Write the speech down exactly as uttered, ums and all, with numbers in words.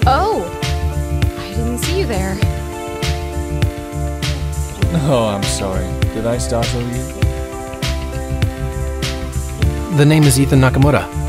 Oh, I didn't see you there. Oh, I'm sorry. Did I startle you? The name is Ethan Nakamura.